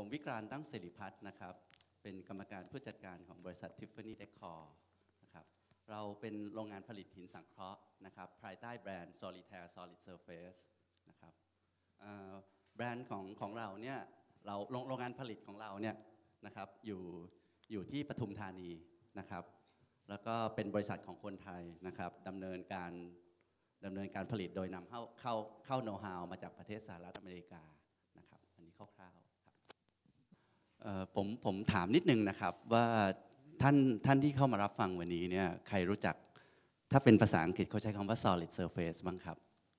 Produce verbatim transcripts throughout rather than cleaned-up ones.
ผมวิกรานต์ ตั้งศิริพัฒน์นะครับเป็นกรรมการผู้จัดการของบริษัท Tiffany Decor นะครับเราเป็นโรงงานผลิตหินสังเคราะห์นะครับภายใต้แบรนด์ Solitaire Solid Surface นะครับแบรนด์ของของเราเนี่ยเราโรงงานผลิตของเราเนี่ยนะครับอยู่อยู่ที่ปทุมธานีนะครับแล้วก็เป็นบริษัทของคนไทยนะครับดำเนินการดำเนินการผลิตโดยนำเข้าเข้าเข้าโน้ตฮาวมาจากประเทศสหรัฐอเมริกานะครับอันนี้คร่าวๆครับผมผมถามนิดนึงนะครับว่าท่านท่านที่เข้ามารับฟังวันนี้เนี่ยใครรู้จักถ้าเป็นภาษาอังกฤษเขาใช้คำว่า solid surface บ้างครับ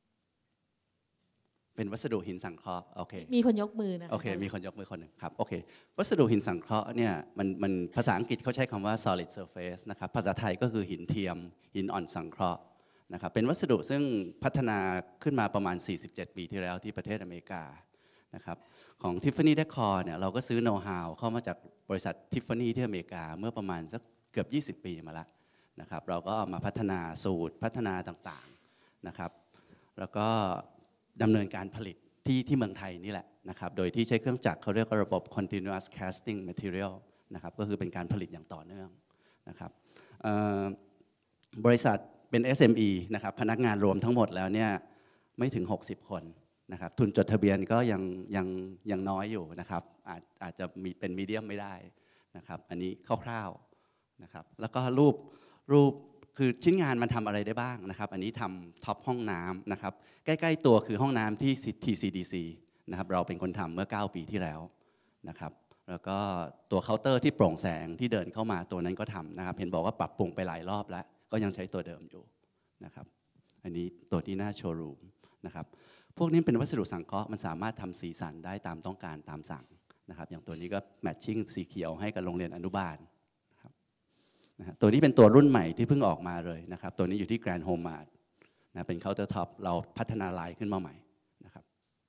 เป็นวัสดุหินสังเคราะห์โอเคมีคนยกมือนะโอเคมีคนยกมือคนหนึ่งครับโอเควัสดุหินสังเคราะห์เนี่ยมันมันภาษาอังกฤษเขาใช้คำว่า solid surface นะครับภาษาไทยก็คือหินเทียมหินอ่อนสังเคราะห์นะครับเป็นวัสดุซึ่งพัฒนาขึ้นมาประมาณสี่สิบเจ็ดปีที่แล้วที่ประเทศอเมริกานะครับของ Tiffany Decor เนี่ยเราก็ซื้อโน้ตฮาวเข้ามาจากบริษัท Tiffany ที่อเมริกาเมื่อประมาณสักเกือบยี่สิบปีมาแล้วนะครับเราก็มาพัฒนาสูตรพัฒนาต่างๆนะครับแล้วก็ดำเนินการผลิตที่ที่เมืองไทยนี่แหละนะครับโดยที่ใช้เครื่องจักรเขาเรียกว่าระบบ continuous casting material นะครับก็คือเป็นการผลิตอย่างต่อเนื่องนะครับบริษัทเป็น เอส เอ็ม อี นะครับพนักงานรวมทั้งหมดแล้วเนี่ยไม่ถึงหกสิบคนนะครับทุนจดทะเบียนก็ยังยังยังน้อยอยู่นะครับอาจอาจจะมีเป็นมีเดียมไม่ได้นะครับอันนี้คร่าวๆนะครับแล้วก็รูปรูปคือชิ้นงานมันทำอะไรได้บ้างนะครับอันนี้ทำท็อปห้องน้ำนะครับใกล้ๆตัวคือห้องน้ำที่ ที ซี ดี ซี นะครับเราเป็นคนทำเมื่อเก้าปีที่แล้วนะครับแล้วก็ตัวเคาน์เตอร์ที่โปร่งแสงที่เดินเข้ามาตัวนั้นก็ทำนะครับเห็นบอกว่าปรับปรุงไปหลายรอบแล้วก็ยังใช้ตัวเดิมอยู่นะครับอันนี้ตัวที่หน้าโชว์รูมนะครับพวกนี้เป็นวัสดุสังเคราะห์มันสามารถทำสีสันได้ตามต้องการตามสั่งนะครับอย่างตัวนี้ก็แมทชิ่งสีเขียวให้กับโรงเรียนอนุบาลนะตัวนี้เป็นตัวรุ่นใหม่ที่เพิ่งออกมาเลยนะครับตัวนี้อยู่ที่ Grand Home Mart นะเป็นเคาน์เตอร์ท็อปเราพัฒนาลายขึ้นมาใหม่นะครับ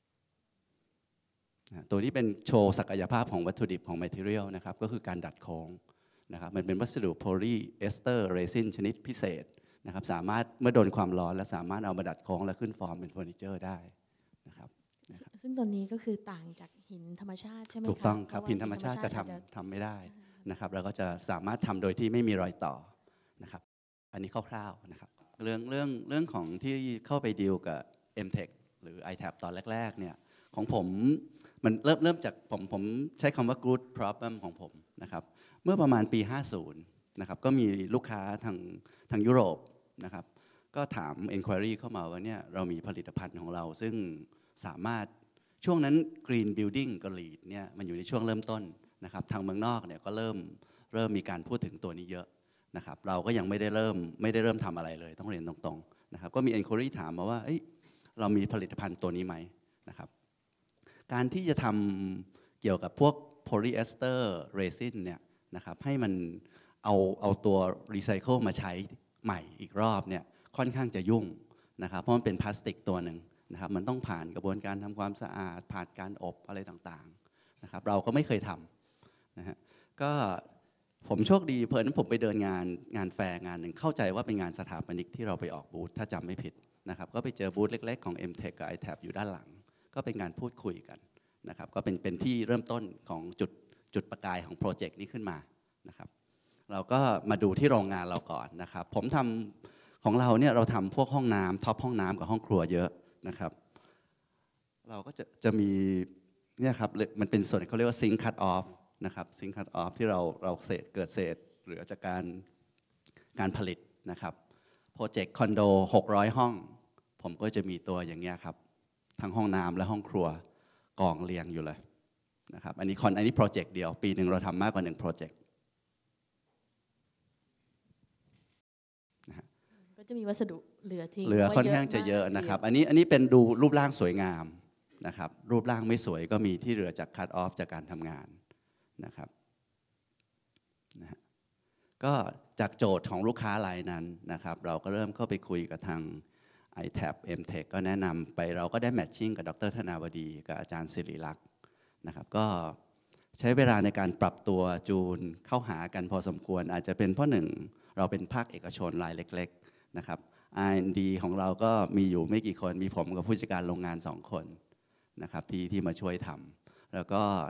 นะตัวนี้เป็นโชว์ศักยภาพของวัตถุดิบของ Material นะครับก็คือการดัดโค้งนะครับมันเป็นวัสดุโพลีเอสเตอร์เรซินชนิดพิเศษนะครับสามารถเมื่อโดนความร้อนและสามารถเอามาดัดโค้งและขึ้นฟอร์มเป็นเฟอร์นิเจอร์ได้นะครับซึ่งตัวนี้ก็คือต่างจากหินธรรมชาติใช่ไหมคะถูกต้องครับหินธรรมชาติจะทำทำไม่ได้นะครับแล้วก็จะสามารถทำโดยที่ไม่มีรอยต่อนะครับอันนี้คร่าวๆนะครับเรื่องเรื่องเรื่องของที่เข้าไปดีลกับ เอ็ม เทค หรือ ไอ แท็บ ตอนแรกๆเนี่ยของผมมันเริ่มเริ่มจากผมผมใช้คำว่า good problem ของผมนะครับเมื่อประมาณปีห้าสิบนะครับก็มีลูกค้าทางทางยุโรปนะครับก็ถาม enquiry เข้ามาว่าเนี่ยเรามีผลิตภัณฑ์ของเราซึ่งสามารถช่วงนั้น green building กับ LEED เนี่ยมันอยู่ในช่วงเริ่มต้นนะครับทางเมืองนอกเนี่ยก็เริ่มเริ่มมีการพูดถึงตัวนี้เยอะนะครับเราก็ยังไม่ได้เริ่มไม่ได้เริ่มทำอะไรเลยต้องเรียนตรงๆนะครับก็มี enquiry ถามมาว่าเรามีผลิตภัณฑ์ตัวนี้ไหมนะครับการที่จะทำเกี่ยวกับพวก polyester resin เนี่ยนะครับให้มันเอาเอาตัวรีไซเคิลมาใช้ใหม่อีกรอบเนี่ยค่อนข้างจะยุ่งนะครับเพราะมันเป็นพลาสติกตัวหนึ่งนะครับมันต้องผ่านกระบวนการทำความสะอาดผ่านการอบอะไรต่างๆนะครับเราก็ไม่เคยทำนะฮะก็ผมโชคดีเพราะนั้นผมไปเดินงานงานแฟร์งานหนึ่งเข้าใจว่าเป็นงานสถาปนิกที่เราไปออกบูธถ้าจำไม่ผิดนะครับก็ไปเจอบูธเล็กๆของ เอ็ม เทค กับ ไอ แท็บ อยู่ด้านหลังก็เป็นการพูดคุยกันนะครับก็เป็นเป็นที่เริ่มต้นของจุดจุดประกายของโปรเจกต์นี้ขึ้นมานะครับเราก็มาดูที่โรงงานเราก่อนนะครับผมทำของเราเนี่ยเราทำพวกห้องน้ำท็อปห้องน้ำกับห้องครัวเยอะนะครับเราก็จะจะมีเนี่ยครับมันเป็นส่วนเขาเรียกว่าซิงค์คัตออฟนะครับซิงค์คัตออฟที่เราเราเศษเกิดเศษเหลือจากการการผลิตนะครับโปรเจกต์คอนโดหกร้อยห้องผมก็จะมีตัวอย่างเงี้ยครับทั้งห้องน้ำและห้องครัวกองเรียงอยู่เลยนะครับอันนี้คอนอันนี้โปรเจกต์เดียวปีหนึ่งเราทำมากกว่าหนึ่งโปรเจกต์ก็จะมีวัสดุเหลือทิ้งเหลือค่อนข้างจะเยอะนะครับอันนี้อันนี้เป็นดูรูปร่างสวยงามนะครับรูปร่างไม่สวยก็มีที่เหลือจากคัตออฟจากการทำงานนะครับนะฮะก็จากโจทย์ของลูกค้ารายนั้นนะครับเราก็เริ่มเข้าไปคุยกับทาง ไอ แท็บ เอ็ม เทค ก็แนะนำไปเราก็ได้แมทชิ่งกับดร.ธนาวดีกับอาจารย์ศิริลักษณ์นะครับก็ใช้เวลาในการปรับตัวจูนเข้าหากันพอสมควรอาจจะเป็นเพราะหนึ่งเราเป็นภาคเอกชนรายเล็กๆนะครับ อาร์ แอนด์ ดี ของเราก็มีอยู่ไม่กี่คนมีผมกับผู้จัดการโรงงานสองคนนะครับที่ที่มาช่วยทำแล้วก็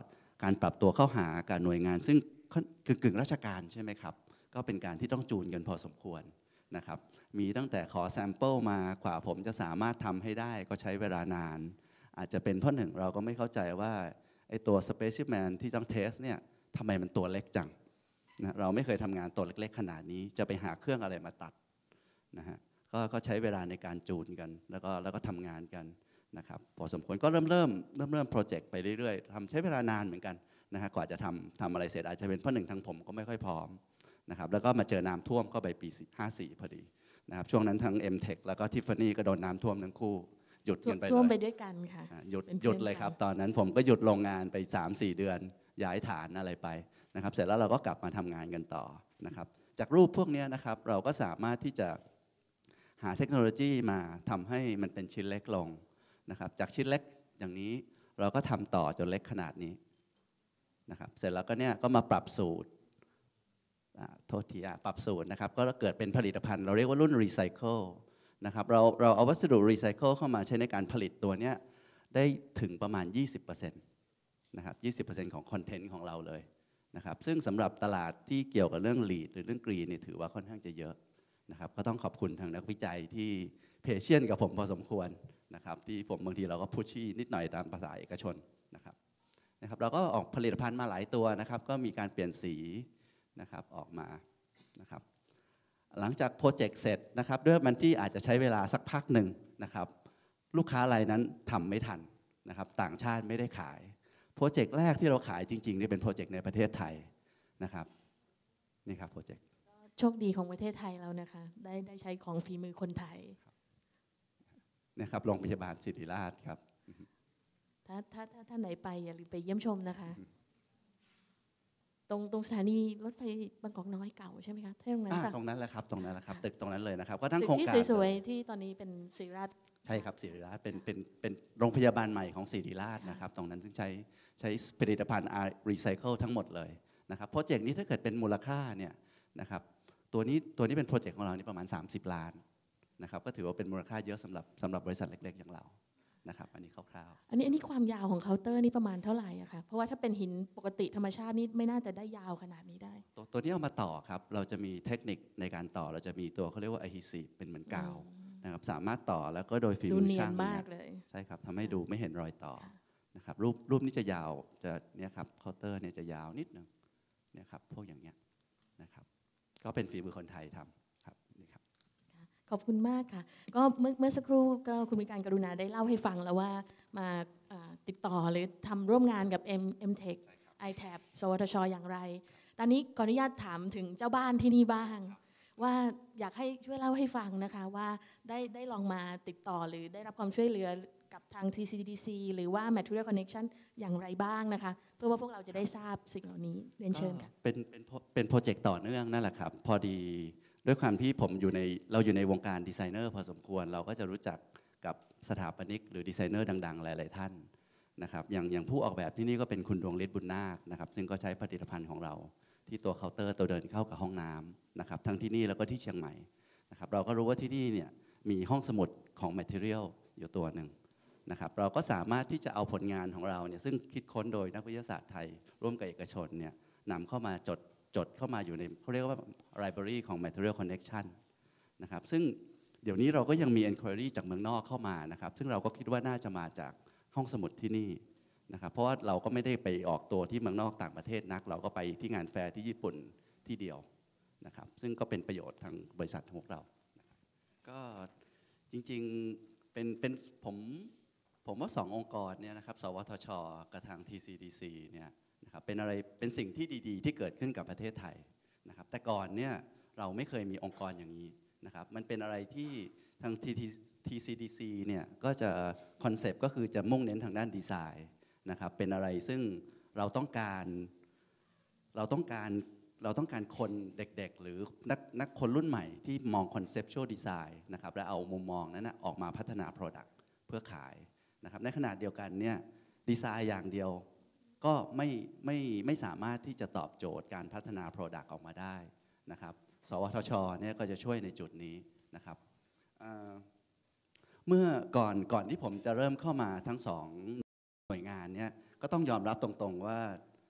การปรับตัวเข้าหากับหน่วยงานซึ่งกึ่งกึ่งราชการใช่ไหมครับก็เป็นการที่ต้องจูนกันพอสมควรนะครับมีตั้งแต่ขอแซมเปิลมากว่าผมจะสามารถทำให้ได้ก็ใช้เวลานานอาจจะเป็นเพราะหนึ่งเราก็ไม่เข้าใจว่าไอ้ตัว specimen ที่ต้องเทสเนี่ยทำไมมันตัวเล็กจังนะเราไม่เคยทำงานตัวเล็กๆขนาดนี้จะไปหาเครื่องอะไรมาตัดนะฮะก็ก็ใช้เวลาในการจูนกันแล้วก็แล้วก็ทำงานกันนะครับพอสมควรก็เริ่มเริ่มเริ่มเริ่มโปรเจกต์ไปเรื่อยๆทำใช้เวลานานเหมือนกันนะฮะกว่าจะทำทำอะไรเสร็จอาจจะเป็นเพราะหนึ่งทางผมก็ไม่ค่อยพร้อมนะครับแล้วก็มาเจอน้ำท่วมก็ไปปีห้าสี่พอดีนะครับช่วงนั้นทั้ง เอ็ม เทค แล้วก็ Tiffany ก็โดนน้ำท่วมทั้งคู่หยุดกันไปเลยท่วมไปด้วยกันค่ะหยุดหยุดเลยครับตอนนั้นผมก็หยุดโรงงานไป สามสี่ เดือนย้ายฐานอะไรไปนะครับเสร็จแล้วเราก็กลับมาทำงานกันต่อนะครับจากรูปพวกนี้นะครับเราก็สามารถที่จะหาเทคโนโลยีมาทำให้มันเป็นชิ้นเล็กลงนะครับจากชิ้นเล็กอย่างนี้เราก็ทำต่อจนเล็กขนาดนี้นะครับเสร็จแล้วก็เนี่ยก็มาปรับสูตรโทษทีปรับสูตรนะครับก็เกิดเป็นผลิตภัณฑ์เราเรียกว่ารุ่นรีไซเคิลนะครับเราเราเอาวัสดุรีไซเคิลเข้ามาใช้ในการผลิตตัวนี้ได้ถึงประมาณ ยี่สิบเปอร์เซ็นต์ นะครับ ยี่สิบเปอร์เซ็นต์ ของคอนเทนต์ของเราเลยนะครับซึ่งสำหรับตลาดที่เกี่ยวกับเรื่อง lead หรือเรื่อง green เนี่ยถือว่าค่อนข้างจะเยอะนะครับก็ต้องขอบคุณทางนักวิจัยที่เพเชียนกับผมพอสมควรนะครับที่ผมบางทีเราก็พุชชี่นิดหน่อยตามภาษาเอกชนนะครับนะครับเราก็ออกผลิตภัณฑ์มาหลายตัวนะครับก็มีการเปลี่ยนสีนะครับออกมานะครับหลังจากโปรเจกต์เสร็จนะครับด้วยมันที่อาจจะใช้เวลาสักพักหนึ่งนะครับลูกค้ารายนั้นทำไม่ทันนะครับต่างชาติไม่ได้ขายโปรเจกต์แรกที่เราขายจริงๆนี่เป็นโปรเจกต์ในประเทศไทยนะครับนี่ครับโปรเจกต์โชคดีของประเทศไทยเรานะคะได้ได้ใช้ของฝีมือคนไทยนะครับโรงพยาบาลศิริราชครับถ้าถ้าถ้าท่านไหนไปอย่าลืมไปเยี่ยมชมนะคะตรงตรงสถานีรถไฟบางกอกน้อยเก่าใช่ไหมคะที่ตรงนั้นตรงนั้นแหละครับตรงนั้นแหละครับตึกตรงนั้นเลยนะครับก็ทั้งโครงการที่สวยๆที่ตอนนี้เป็นศิริราชใช่ครับศิริราชเป็นเป็นเป็นโรงพยาบาลใหม่ของศิริราชนะครับตรงนั้นซึ่งใช้ใช้ผลิตภัณฑ์รีไซเคิลทั้งหมดเลยนะครับโปรเจกต์นี้ถ้าเกิดเป็นมูลค่าเนี่ยนะครับตัวนี้ตัวนี้เป็นโปรเจกต์ของเรานี่ประมาณสามสิบล้านนะครับก็ถือว่าเป็นมูลค่าเยอะสำหรับสำหรับบริษัทเล็กๆอย่างเรานะครับอันนี้คร่าวๆอันนี้อันนี้ความยาวของเคาน์เตอร์นี่ประมาณเท่าไหร่อะคะเพราะว่าถ้าเป็นหินปกติธรรมชาตินี่ไม่น่าจะได้ยาวขนาดนี้ได้ตัวตัวนี้เอามาต่อครับเราจะมีเทคนิคในการต่อเราจะมีตัวเขาเรียกว่า adhesive เป็นเหมือนกาวนะครับสามารถต่อแล้วก็โดยฝีมือช่างมากเลยใช่ครับทำให้ดูไม่เห็นรอยต่อนะครับรูปรูปนี้จะยาวจะเนี่ยครับเคาน์เตอร์เนี่ยจะยาวนิดนึงเนี่ยครับพวกอย่างเงี้ยนะครับก็เป็นฝีมือคนไทยทำครับนี่ครับขอบคุณมากค่ะก็เมื่อเมื่อสักครู่ก็คุณมีการกรุณาได้เล่าให้ฟังแล้วว่ามาติดต่อหรือทำร่วมงานกับ M เอ็ม เทค ไอ แท็บ สวทช.อย่างไรตอนนี้ขออนุญาตถามถึงเจ้าบ้านที่นี่บ้างว่าอยากให้ช่วยเล่าให้ฟังนะคะว่าได้ได้ลองมาติดต่อหรือได้รับความช่วยเหลือกับทาง ที ซี ดี ซี หรือว่า Material Connection อย่างไรบ้างนะคะเพื่อว่าพวกเราจะได้ทราบสิ่งเหล่านี้เรียนเชิญค่ะเป็นเป็นเป็นโปรเจกต์ต่อเนื่องนั่นแหละครับพอดีด้วยความที่ผมอยู่ในเราอยู่ในวงการดีไซเนอร์พอสมควรเราก็จะรู้จักกับสถาปนิกหรือดีไซเนอร์ดังๆหลายๆท่านนะครับอย่างอย่างผู้ออกแบบที่นี่ก็เป็นคุณดวงฤทธิ์บุญนาคนะครับซึ่งก็ใช้ผลิตภัณฑ์ของเราที่ตัวเคาน์เตอร์ตัวเดินเข้ากับห้องน้ำนะครับทั้งที่นี่แล้วก็ที่เชียงใหม่นะครับเราก็รู้ว่าที่นี่เนี่ยมีห้องสมุดของ Material อยู่ตัวหนึ่งนะครับเราก็สามารถที่จะเอาผลงานของเราเนี่ยซึ่งคิดค้นโดยนักวิทยาศาสตร์ไทยร่วมกับเอกชนเนี่ยนำเข้ามาจดจดเข้ามาอยู่ในเขาเรียกว่า library ของ Material Connection นะครับซึ่งเดี๋ยวนี้เราก็ยังมี enquiry จากเมืองนอกเข้ามานะครับซึ่งเราก็คิดว่าน่าจะมาจากห้องสมุดที่นี่นะครับเพราะว่าเราก็ไม่ได้ไปออกตัวที่เมืองนอกต่างประเทศนักเราก็ไปที่งานแฟร์ที่ญี่ปุ่นที่เดียวนะครับซึ่งก็เป็นประโยชน์ทางบริษัทของเราก็จริงๆเป็นเป็นผมผมว่าสององค์กรเนี่ยนะครับสวทช.กับทาง ที ซี ดี ซี เนี่ยนะครับเป็นอะไรเป็นสิ่งที่ดีๆที่เกิดขึ้นกับประเทศไทยนะครับแต่ก่อนเนี่ยเราไม่เคยมีองค์กรอย่างนี้นะครับมันเป็นอะไรที่ทาง ที ซี ดี ซี เนี่ยก็จะคอนเซปต์ก็คือจะมุ่งเน้นทางด้านดีไซน์นะครับเป็นอะไรซึ่งเราต้องการเราต้องการเราต้องการคนเด็กๆหรือนักนักคนรุ่นใหม่ที่มอง conceptual design นะครับและเอามุมมองนั้นนะออกมาพัฒนา product เพื่อขายนะครับในขณะเดียวกันเนี่ยดีไซน์อย่างเดียวก็ไม่ไม่ไม่สามารถที่จะตอบโจทย์การพัฒนา product ออกมาได้นะครับสวทช.เนี่ยก็จะช่วยในจุดนี้นะครับเมื่อก่อนก่อนที่ผมจะเริ่มเข้ามาทั้งสองหน่วยงานเนี่ยก็ต้องยอมรับตรงๆว่า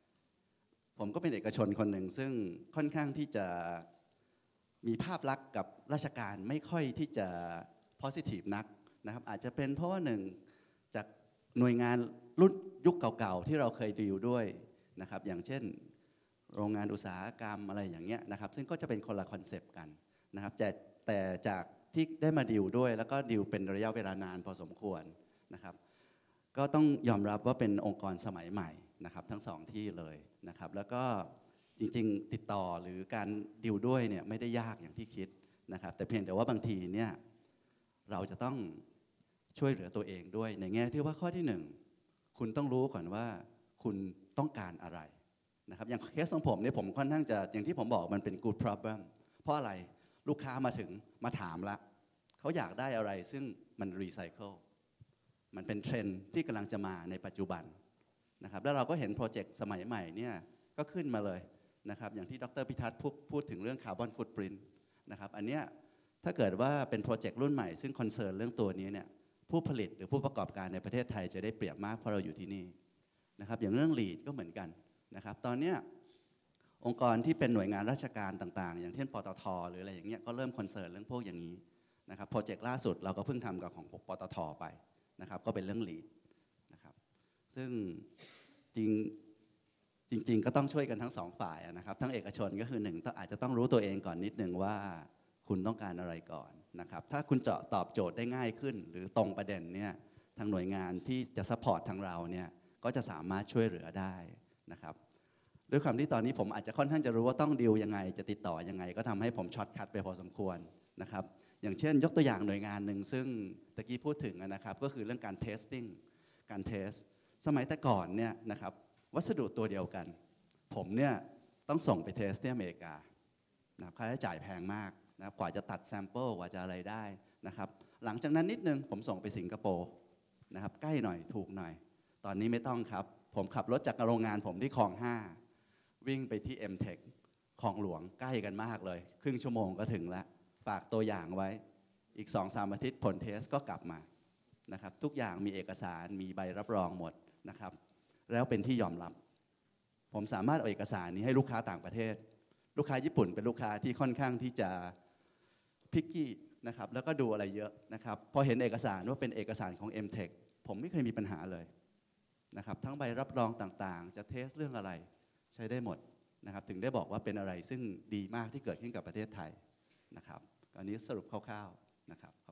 ผมก็เป็นเอกชนคนหนึ่งซึ่งค่อนข้างที่จะมีภาพลักษณ์กับราชการไม่ค่อยที่จะ positive นักนะครับอาจจะเป็นเพราะว่าหนึ่งจากหน่วยงานรุ่นยุคเก่าๆที่เราเคยดีลด้วยนะครับอย่างเช่นโรงงานอุตสาหกรรมอะไรอย่างเงี้ยนะครับซึ่งก็จะเป็นคนละคอนเซปต์กันนะครับแต่แต่จากที่ได้มาดีลด้วยแล้วก็ดีลเป็นระยะเวลานานพอสมควรนะครับก็ต้องยอมรับว่าเป็นองค์กรสมัยใหม่นะครับทั้งสองที่เลยนะครับแล้วก็จริงๆติดต่อหรือการดีลด้วยเนี่ยไม่ได้ยากอย่างที่คิดนะครับแต่เพียงแต่ว่าบางทีเนี่ยเราจะต้องช่วยเหลือตัวเองด้วยในแง่ที่ว่าข้อที่หนึ่งคุณต้องรู้ก่อนว่าคุณต้องการอะไรนะครับอย่างเคสของผมเนี่ยผมค่อนข้างจะอย่างที่ผมบอกมันเป็น good problem เพราะอะไรลูกค้ามาถึงมาถามละเขาอยากได้อะไรซึ่งมันรีไซเคิลมันเป็นเทรนด์ที่กำลังจะมาในปัจจุบันนะครับแล้วเราก็เห็นโปรเจกต์สมัยใหม่เนี่ยก็ขึ้นมาเลยนะครับอย่างที่ดรพิทัศน์พูดถึงเรื่องคาร์บอนฟุตปรินท์นะครับอันเนี้ยถ้าเกิดว่าเป็นโปรเจกต์รุ่นใหม่ซึ่งคอนเซิร์นเรื่องตัวนี้เนี่ยผู้ผลิตหรือผู้ประกอบการในประเทศไทยจะได้เปรียบมากเพราะเราอยู่ที่นี่นะครับอย่างเรื่อง ลีด ก็เหมือนกันนะครับตอนนี้องค์กรที่เป็นหน่วยงานราชการต่างๆอย่างเช่นปตท.หรืออะไรอย่างเงี้ยก็เริ่มคอนเซิร์นเรื่องพวกอย่างนี้นะครับโปรเจกต์ล่าสุดเราก็เพิ่งทำกับของปตท.ไปนะครับก็เป็นเรื่อง ลีด นะครับซึ่งจริงจริงๆก็ต้องช่วยกันทั้งสองฝ่ายนะครับทั้งเอกชนก็คือหนึ่งอาจจะต้องรู้ตัวเองก่อนนิดนึงว่าคุณต้องการอะไรก่อนนะครับถ้าคุณเจาะตอบโจทย์ได้ง่ายขึ้นหรือตรงประเด็นเนี่ยทางหน่วยงานที่จะซัพพอร์ตทางเราเนี่ยก็จะสามารถช่วยเหลือได้นะครับด้วยความที่ตอนนี้ผมอาจจะค่อนข้างจะรู้ว่าต้องดีลยังไงจะติดต่อยังไงก็ทำให้ผมช็อตคัทไปพอสมควรนะครับอย่างเช่นยกตัวอย่างหน่วยงานหนึ่งซึ่งตะกี้พูดถึงนะครับก็คือเรื่องการเทสติ้งการเทสสมัยแต่ก่อนเนี่ยนะครับวัสดุตัวเดียวกันผมเนี่ยต้องส่งไปเทสที่อเมริกานะครับค่าใช้จ่ายแพงมากนะครับกว่าจะตัดแซมเปิลกว่าจะอะไรได้นะครับหลังจากนั้นนิดนึงผมส่งไปสิงคโปร์นะครับใกล้หน่อยถูกหน่อยตอนนี้ไม่ต้องครับผมขับรถจากโรงงานผมที่คลองห้าวิ่งไปที่ เอ็ม เทค คลองหลวงใกล้กันมากเลยครึ่งชั่วโมงก็ถึงแล้วฝากตัวอย่างไว้อีก สองสาม อาทิตย์ผลเทสก็กลับมานะครับทุกอย่างมีเอกสารมีใบรับรองหมดนะครับแล้วเป็นที่ยอมรับผมสามารถเอาเอกสารนี้ให้ลูกค้าต่างประเทศลูกค้าญี่ปุ่นเป็นลูกค้าที่ค่อนข้างที่จะพิกกี้นะครับแล้วก็ดูอะไรเยอะนะครับพอเห็นเอกสารว่าเป็นเอกสารของ เอ็ม เทค ผมไม่เคยมีปัญหาเลยนะครับทั้งใบรับรองต่างๆจะเทสเรื่องอะไรใช้ได้หมดนะครับถึงได้บอกว่าเป็นอะไรซึ่งดีมากที่เกิดขึ้นกับประเทศไทยนะครับอันนี้สรุปคร่าวๆนะครับ